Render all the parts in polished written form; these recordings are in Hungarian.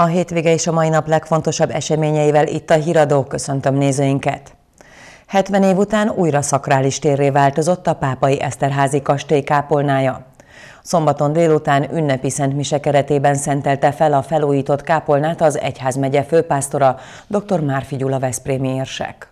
A hétvége és a mai nap legfontosabb eseményeivel itt a Híradó, köszöntöm nézőinket. 70 év után újra szakrális térré változott a Pápai Eszterházy kastély kápolnája. Szombaton délután ünnepi szentmise keretében szentelte fel a felújított kápolnát az egyházmegye főpásztora, dr. Márfi Gyula veszprémi érsek.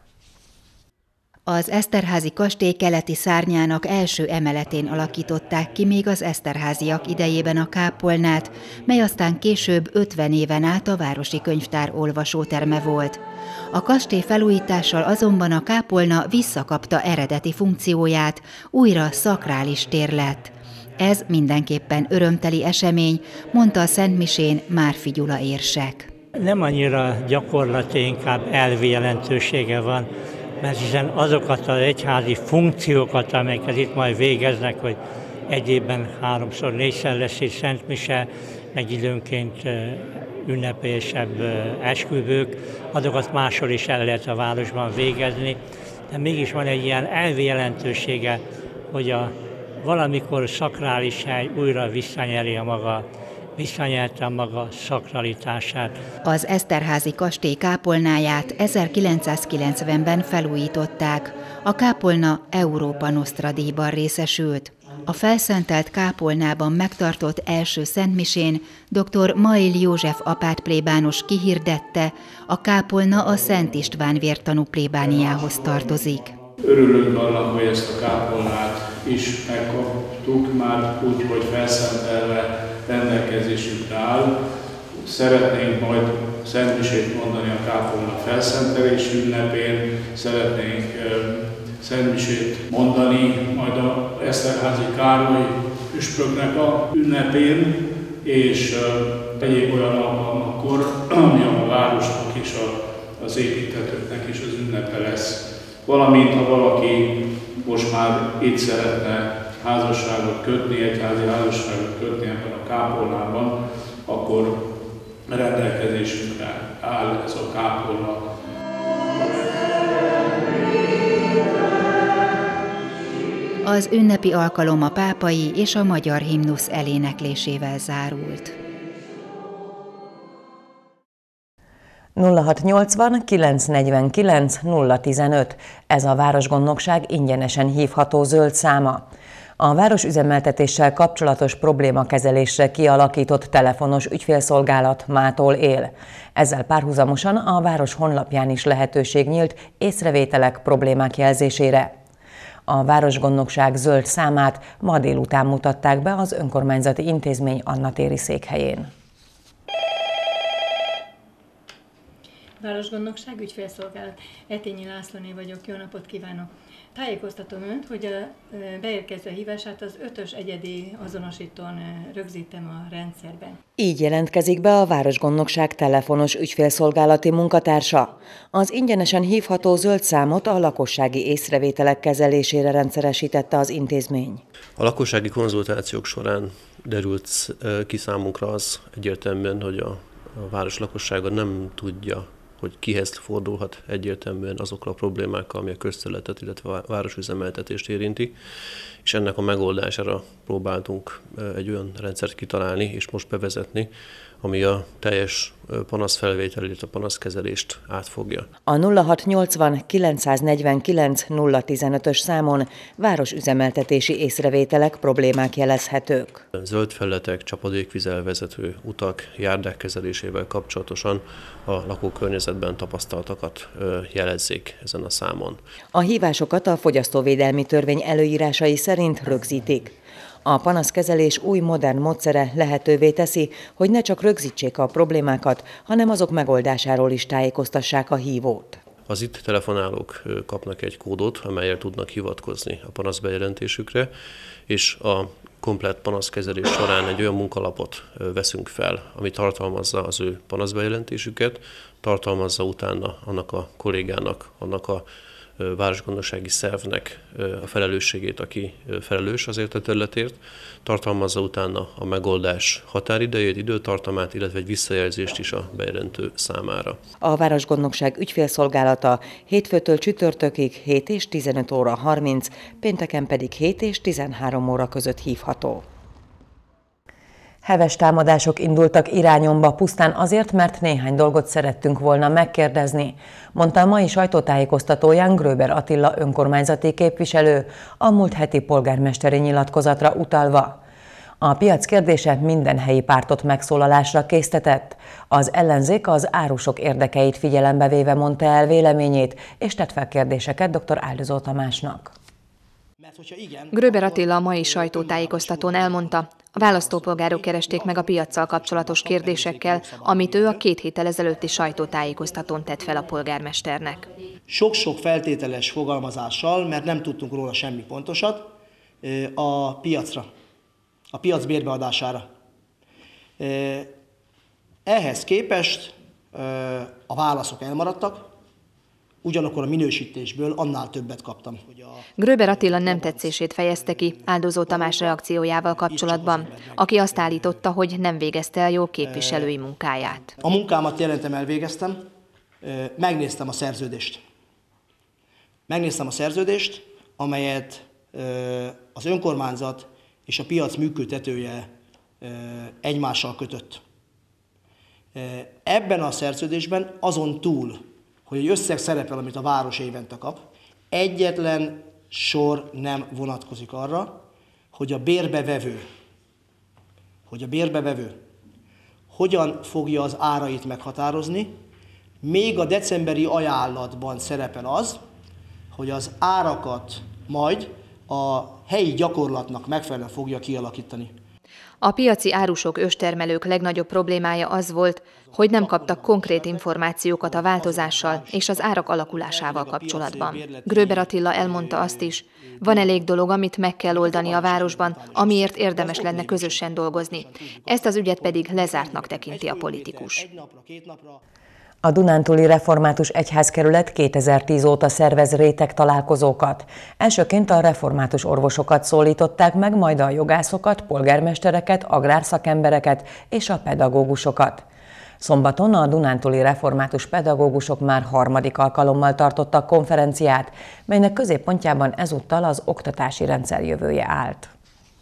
Az Eszterházy kastély keleti szárnyának első emeletén alakították ki még az Eszterháziak idejében a kápolnát, mely aztán később 50 éven át a városi könyvtár olvasóterme volt. A kastély felújítással azonban a kápolna visszakapta eredeti funkcióját, újra szakrális tér lett. Ez mindenképpen örömteli esemény, mondta a szentmisén Márfi Gyula érsek. Nem annyira gyakorlati, inkább elvi jelentősége van, mert hiszen azokat az egyházi funkciókat, amelyeket itt majd végeznek, hogy egy évben 3-4-szer lesz itt szentmise, meg időnként ünnepélyesebb esküvők, azokat máshol is el lehet a városban végezni, de mégis van egy ilyen elvi jelentősége, hogy valamikor szakrális hely újra visszanyerte a maga szakralitását. Az Eszterházy kastély kápolnáját 1990-ben felújították. A kápolna Európa Nostra díjban részesült. A felszentelt kápolnában megtartott első szentmisén dr. Mail József apát plébános kihirdette, a kápolna a Szent István vértanú plébániához tartozik. Örülünk annak, hogy ezt a kápolnát is megkaptuk, már úgy, hogy felszentelve rendelkezésünkre áll. Szeretnénk majd szentmisét mondani a kápolna felszentelési ünnepén, szeretnénk szentmisét mondani majd a Eszterházy Károly püspöknek a ünnepén, és egyéb olyan alkalmakkor, ami a városnak és az építtetőknek is az ünnepe lesz. Valamint, ha valaki most már itt szeretne házasságot kötni, egyházi házasságot kötni ebben a kápolnában, akkor rendelkezésünkre áll ez a kápolna. Az ünnepi alkalom a pápai és a magyar himnusz eléneklésével zárult. 0680 949 015. Ez a Városgondnokság ingyenesen hívható zöld száma. A városüzemeltetéssel kapcsolatos problémakezelésre kialakított telefonos ügyfélszolgálat mától él. Ezzel párhuzamosan a város honlapján is lehetőség nyílt észrevételek, problémák jelzésére. A Városgondnokság zöld számát ma délután mutatták be az önkormányzati intézmény Anna téri székhelyén. Városgondnokság ügyfélszolgálat. Etényi Lászlóné vagyok, jó napot kívánok! Tájékoztatom Önt, hogy a beérkező hívását az 5-ös egyedi azonosítón rögzítem a rendszerben. Így jelentkezik be a Városgondnokság telefonos ügyfélszolgálati munkatársa. Az ingyenesen hívható zöld számot a lakossági észrevételek kezelésére rendszeresítette az intézmény. A lakossági konzultációk során derült ki számunkra az egyértelműen, hogy a város lakossága nem tudja, hogy kihez fordulhat egyértelműen azokra a problémákkal, ami a közterületet, illetve a városüzemeltetést érinti, és ennek a megoldására próbáltunk egy olyan rendszert kitalálni és most bevezetni, ami a teljes panaszfelvételét, a panaszkezelést átfogja. A 0680 949 015-ös számon városüzemeltetési észrevételek, problémák jelezhetők. Zöld felületek, csapadékvízzel vezető utak, járdák kezelésével kapcsolatosan a lakókörnyezetben tapasztaltakat jelezzék ezen a számon. A hívásokat a fogyasztóvédelmi törvény előírásai szerint rögzítik. A panaszkezelés új modern módszere lehetővé teszi, hogy ne csak rögzítsék a problémákat, hanem azok megoldásáról is tájékoztassák a hívót. Az itt telefonálók kapnak egy kódot, amellyel tudnak hivatkozni a panaszbejelentésükre, és a komplett panaszkezelés során egy olyan munkalapot veszünk fel, ami tartalmazza az ő panaszbejelentésüket, tartalmazza utána annak a kollégának, annak a városgondnoksági szervnek a felelősségét, aki felelős azért a területért, tartalmazza utána a megoldás határidejét, időtartamát, illetve egy visszajelzést is a bejelentő számára. A Városgondnokság ügyfélszolgálata hétfőtől csütörtökig 7 és 15 óra 30, pénteken pedig 7 és 13 óra között hívható. Heves támadások indultak irányomba pusztán azért, mert néhány dolgot szerettünk volna megkérdezni, mondta a mai sajtótájékoztatóján Gröber Attila önkormányzati képviselő a múlt heti polgármesteri nyilatkozatra utalva. A piac kérdése minden helyi pártot megszólalásra késztetett. Az ellenzék az árusok érdekeit figyelembe véve mondta el véleményét, és tett fel kérdéseket dr. Áldozó Tamásnak. Gröber Attila a mai sajtótájékoztatón elmondta, a választópolgárok keresték meg a piaccal kapcsolatos kérdésekkel, amit ő a 2 héttel ezelőtti sajtótájékoztatón tett fel a polgármesternek. Sok-sok feltételes fogalmazással, mert nem tudtunk róla semmi pontosat, a piacra, a piac bérbeadására. Ehhez képest a válaszok elmaradtak, ugyanakkor a minősítésből annál többet kaptam. Gröber Attila nem tetszését fejezte ki Áldozó Tamás reakciójával kapcsolatban, aki azt állította, hogy nem végezte el jól képviselői munkáját. A munkámat jelentem elvégeztem, megnéztem a szerződést. Megnéztem a szerződést, amelyet az önkormányzat és a piac működtetője egymással kötött. Ebben a szerződésben azon túl, hogy egy összeg szerepel, amit a város évente kap, egyetlen sor nem vonatkozik arra, hogy a bérbevevő hogyan fogja az árait meghatározni. Még a decemberi ajánlatban szerepel az, hogy az árakat majd a helyi gyakorlatnak megfelelően fogja kialakítani. A piaci árusok, őstermelők legnagyobb problémája az volt, hogy nem kaptak konkrét információkat a változással és az árak alakulásával kapcsolatban. Gröber Attila elmondta azt is, van elég dolog, amit meg kell oldani a városban, amiért érdemes lenne közösen dolgozni. Ezt az ügyet pedig lezártnak tekinti a politikus. A Dunántúli Református Egyházkerület 2010 óta szervez rétegtalálkozókat. Elsőként a református orvosokat szólították meg, majd a jogászokat, polgármestereket, agrárszakembereket és a pedagógusokat. Szombaton a Dunántúli Református pedagógusok már 3. alkalommal tartottak konferenciát, melynek középpontjában ezúttal az oktatási rendszer jövője állt.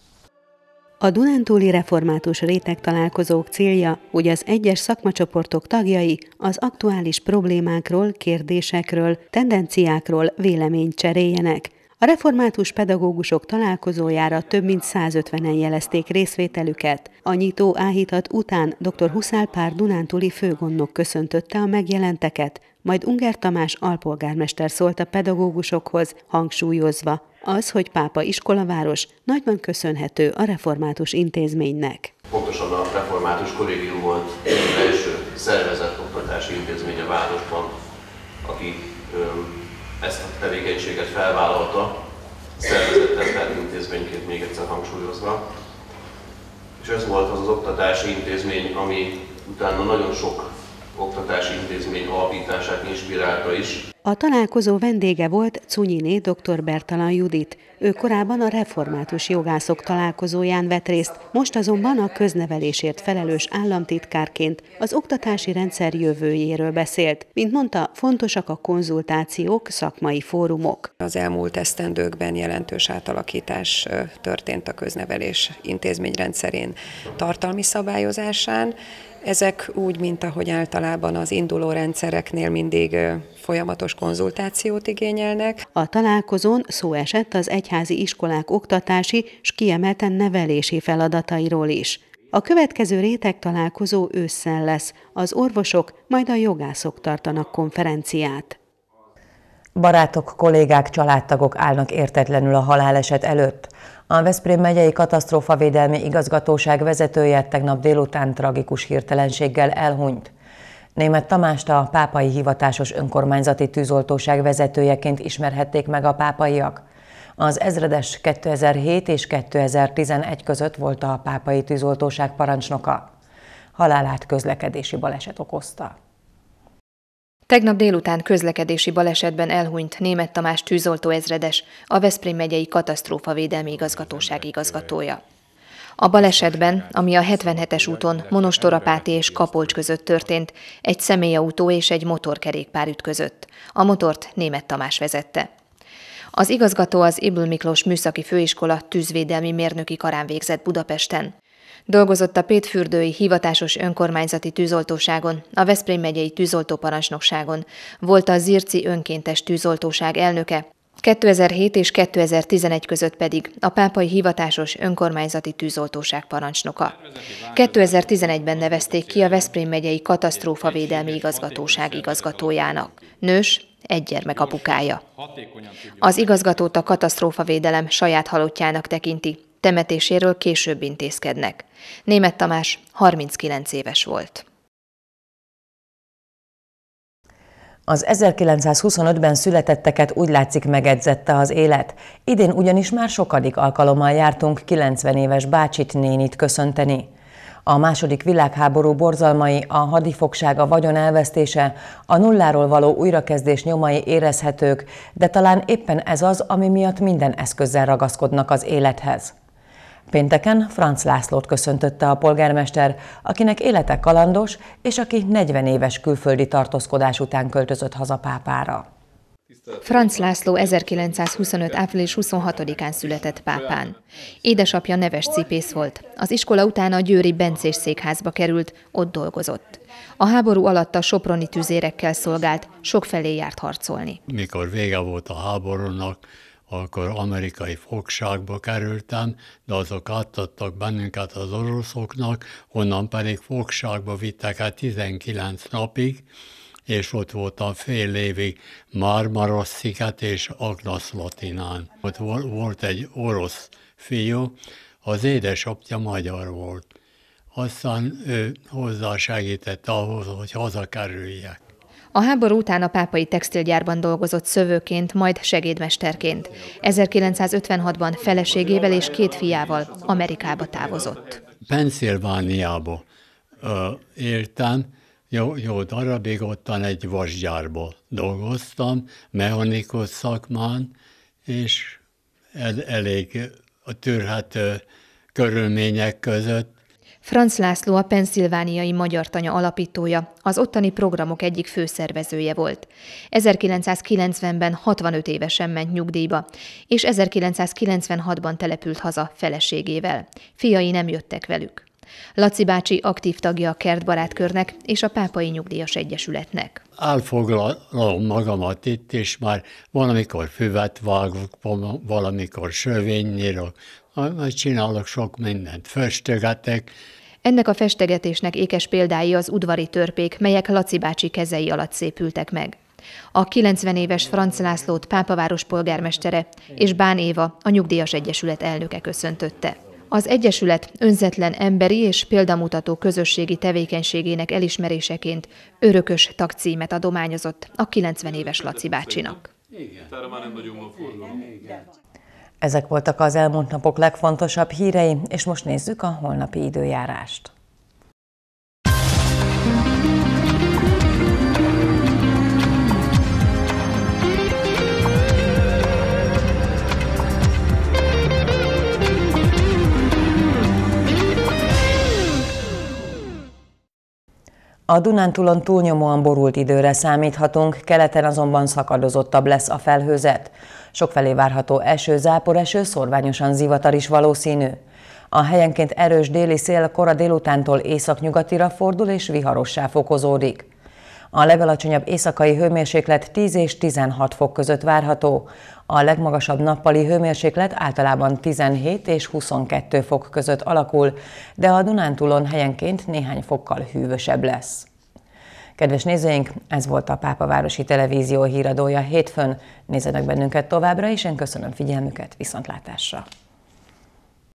A Dunántúli Református rétegtalálkozók célja, hogy az egyes szakmacsoportok tagjai az aktuális problémákról, kérdésekről, tendenciákról véleményt cseréljenek. A református pedagógusok találkozójára több mint 150-en jelezték részvételüket. A nyitó áhítat után dr. Huszál Pál dunántúli főgondnok köszöntötte a megjelenteket, majd Unger Tamás alpolgármester szólt a pedagógusokhoz, hangsúlyozva, az, hogy Pápa iskolaváros, nagyban köszönhető a református intézménynek. Pontosan a református kollégium volt az első szervezett oktatási intézmény a városban, aki ezt a tevékenységet felvállalta, szervezetlen intézményként még egyszer hangsúlyozva. És ez volt az az oktatási intézmény, ami utána nagyon sok oktatási intézmény alapítását inspirálta is. A találkozó vendége volt Cunyiné dr. Bertalan Judit. Ő korábban a református jogászok találkozóján vett részt, most azonban a köznevelésért felelős államtitkárként az oktatási rendszer jövőjéről beszélt. Mint mondta, fontosak a konzultációk, szakmai fórumok. Az elmúlt esztendőkben jelentős átalakítás történt a köznevelés intézményrendszerén, tartalmi szabályozásán. Ezek úgy, mint ahogy általában az induló rendszereknél mindig folyamatos konzultációt igényelnek. A találkozón szó esett az egyházi iskolák oktatási és kiemelten nevelési feladatairól is. A következő rétegtalálkozó ősszel lesz, az orvosok, majd a jogászok tartanak konferenciát. Barátok, kollégák, családtagok állnak értetlenül a haláleset előtt. A Veszprém megyei katasztrófavédelmi igazgatóság vezetője tegnap délután tragikus hirtelenséggel elhunyt. Németh Tamást a pápai hivatásos önkormányzati tűzoltóság vezetőjeként ismerhették meg a pápaiak. Az ezredes 2007 és 2011 között volt a pápai tűzoltóság parancsnoka. Halálát közlekedési baleset okozta. Tegnap délután közlekedési balesetben elhunyt Németh Tamás tűzoltó ezredes, a Veszprém megyei katasztrófavédelmi igazgatóság igazgatója. A balesetben, ami a 77-es úton Monostorapáti és Kapolcs között történt, egy személyautó és egy motorkerékpár ütközött. A motort Németh Tamás vezette. Az igazgató az Ybl Miklós Műszaki Főiskola tűzvédelmi mérnöki karán végzett Budapesten. Dolgozott a Pétfürdői Hivatásos Önkormányzati Tűzoltóságon, a Veszprém megyei tűzoltóparancsnokságon, volt a Zirci Önkéntes Tűzoltóság elnöke, 2007 és 2011 között pedig a Pápai Hivatásos Önkormányzati Tűzoltóság parancsnoka. 2011-ben nevezték ki a Veszprém megyei Katasztrófavédelmi Igazgatóság igazgatójának. Nős, egy gyermek apukája. Az igazgatót a katasztrófavédelem saját halottjának tekinti, temetéséről később intézkednek. Németh Tamás 39 éves volt. Az 1925-ben születetteket úgy látszik megedzette az élet. Idén ugyanis már sokadik alkalommal jártunk 90 éves bácsit, nénit köszönteni. A második világháború borzalmai, a hadifogság, a vagyon elvesztése, a nulláról való újrakezdés nyomai érezhetők, de talán éppen ez az, ami miatt minden eszközzel ragaszkodnak az élethez. Pénteken Franz Lászlót köszöntötte a polgármester, akinek élete kalandos, és aki 40 éves külföldi tartózkodás után költözött haza Pápára. Franz László 1925. április 26-án született Pápán. Édesapja neves cipész volt. Az iskola után a győri bencés székházba került, ott dolgozott. A háború alatt a soproni tüzérekkel szolgált, sokfelé járt harcolni. Mikor vége volt a háborúnak, akkor amerikai fogságba kerültem, de azok átadtak bennünket az oroszoknak, onnan pedig fogságba vittek el 19 napig, és ott voltam fél évig Marmarosz-sziget és Agnasz-Latinán. Ott volt egy orosz fiú, az édesapja magyar volt. Aztán ő hozzásegített ahhoz, hogy hazakerüljek. A háború után a pápai textilgyárban dolgozott szövőként, majd segédmesterként. 1956-ban feleségével és 2 fiával Amerikába távozott. Pennsylvániába éltem, jó darabig ottan egy vasgyárban dolgoztam, mechanikus szakmán, és elég tűrhető körülmények között. Franz László a pennsylvániai Magyar Tanya alapítója, az ottani programok egyik főszervezője volt. 1990-ben 65 évesen ment nyugdíjba, és 1996-ban települt haza feleségével. Fiai nem jöttek velük. Laci bácsi aktív tagja a Kertbarátkörnek és a Pápai Nyugdíjas Egyesületnek. Elfoglalom magamat itt, és már valamikor füvet vágok, valamikor sövénynyírok, majd csinálok sok mindent, föstögetek. Ennek a festegetésnek ékes példái az udvari törpék, melyek Laci bácsi kezei alatt szépültek meg. A 90 éves Franz Lászlót Pápaváros polgármestere és Bán Éva, a Nyugdíjas Egyesület elnöke köszöntötte. Az Egyesület önzetlen emberi és példamutató közösségi tevékenységének elismeréseként örökös tagcímet adományozott a 90 éves Laci bácsinak. Ezek voltak az elmúlt napok legfontosabb hírei, és most nézzük a holnapi időjárást. A Dunántúlon túlnyomóan borult időre számíthatunk, keleten azonban szakadozottabb lesz a felhőzet. Sokfelé várható eső, záporeső, szórványosan zivatar is valószínű. A helyenként erős déli szél kora délutántól északnyugatira fordul és viharossá fokozódik. A legalacsonyabb éjszakai hőmérséklet 10 és 16 fok között várható. A legmagasabb nappali hőmérséklet általában 17 és 22 fok között alakul, de a Dunántúlon helyenként néhány fokkal hűvösebb lesz. Kedves nézőink, ez volt a Pápavárosi Televízió híradója hétfőn. Nézzenek bennünket továbbra is, én köszönöm figyelmüket, viszontlátásra!